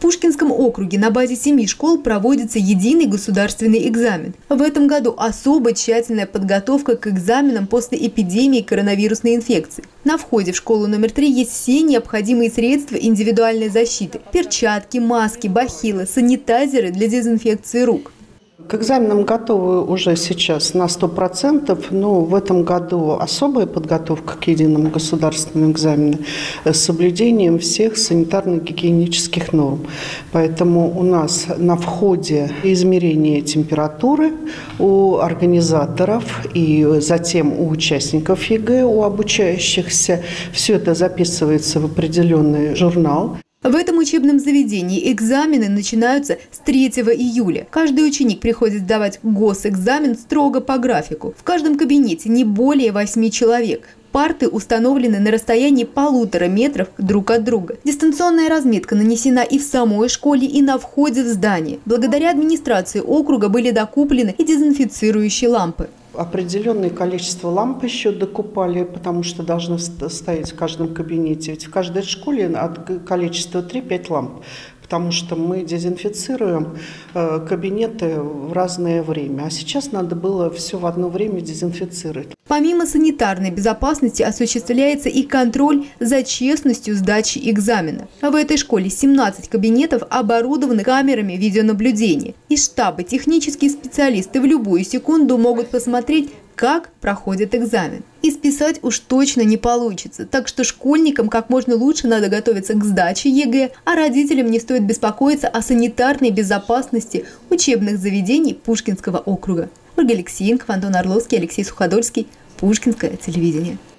Пушкинском округе на базе 7 школ проводится единый государственный экзамен. В этом году особо тщательная подготовка к экзаменам после эпидемии коронавирусной инфекции. На входе в школу номер 3 есть все необходимые средства индивидуальной защиты – перчатки, маски, бахилы, санитайзеры для дезинфекции рук. К экзаменам готовы уже сейчас на 100%, но в этом году особая подготовка к единому государственному экзамену с соблюдением всех санитарно-гигиенических норм. Поэтому у нас на входе измерение температуры у организаторов и затем у участников ЕГЭ, у обучающихся. Все это записывается в определенный журнал. В этом учебном заведении экзамены начинаются с 3 июля. Каждый ученик приходит сдавать госэкзамен строго по графику. В каждом кабинете не более 8 человек. Парты установлены на расстоянии 1,5 метров друг от друга. Дистанционная разметка нанесена и в самой школе, и на входе в здание. Благодаря администрации округа были докуплены и дезинфицирующие лампы. Определенное количество ламп еще докупали, потому что должны стоять в каждом кабинете. Ведь в каждой школе количество 3-5 ламп, потому что мы дезинфицируем кабинеты в разное время. А сейчас надо было все в одно время дезинфицировать. Помимо санитарной безопасности осуществляется и контроль за честностью сдачи экзамена. В этой школе 17 кабинетов оборудованы камерами видеонаблюдения. Из штаба технические специалисты в любую секунду могут посмотреть, как проходит экзамен. И списать уж точно не получится, так что школьникам как можно лучше надо готовиться к сдаче ЕГЭ, а родителям не стоит беспокоиться о санитарной безопасности учебных заведений Пушкинского округа. Ольга Алексеенко, Антон Орловский, Алексей Суходольский. Пушкинское телевидение.